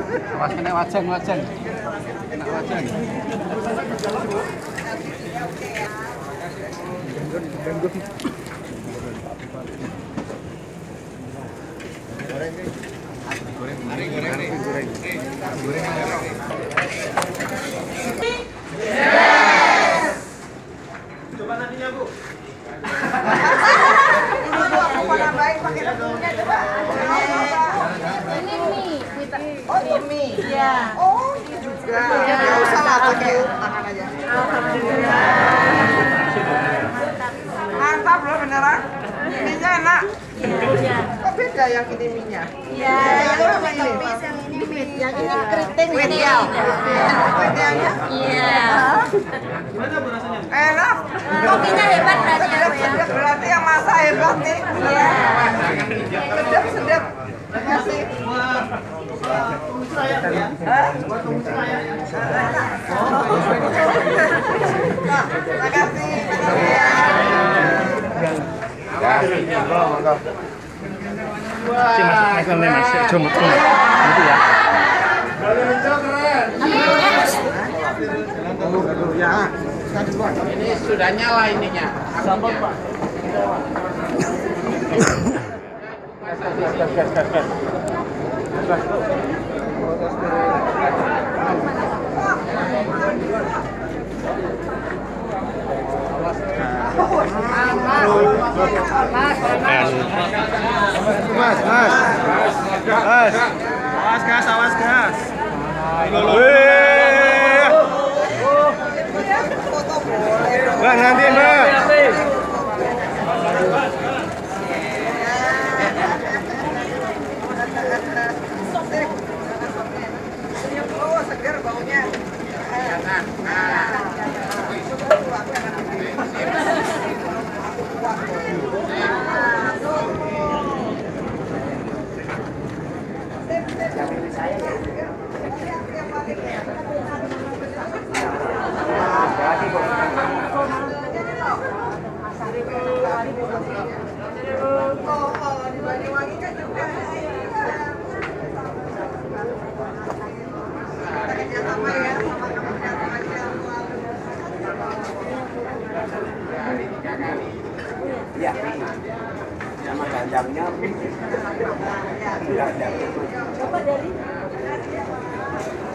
Awas kena wajan. Kena wajan. Goreng. Yes. Coba nantinya, Bu. Ini Bu, aku mau nambahin pakai tepungnya coba. Ini mie. Oh, itu mie. Iya. Oh, ini juga. Nggak usah lah pakai tangan aja. Alhamdulillah. Mantap loh beneran. Mie-nya enak. Iya. Kok beda yang ini mie-nya? Iya, yang apa ini? yang ini mie, yang ini keriting. Wedel. Wedelnya? Iya. Gimana Bu rasanya? Enak. Kopinya hebat berarti ya, Bu ya. Sedap. Berarti yang masak hebat nih. Iya. Sedap. Terima kasih. Tumis ayam ya? Buat tumis ayam. Nah, terima kasih. Ini sudah nyala ininya. Sambal, Pak. Awas gas. Mbak, nanti Mbak. Oh, segar baunya. Di Banyuwangi kan juga. Kita kerjasama ya sama Kementerian Pengajian. Iya. Sama ganjangnya. Coba dari